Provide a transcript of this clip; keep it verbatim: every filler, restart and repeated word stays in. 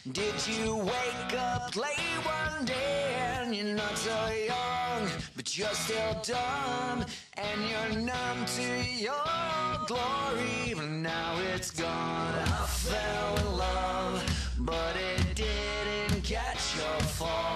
Did you wake up late one day and you're not so young, but you're still dumb and you're numb to your glory, but now it's gone. I fell in love, but it didn't catch your fall.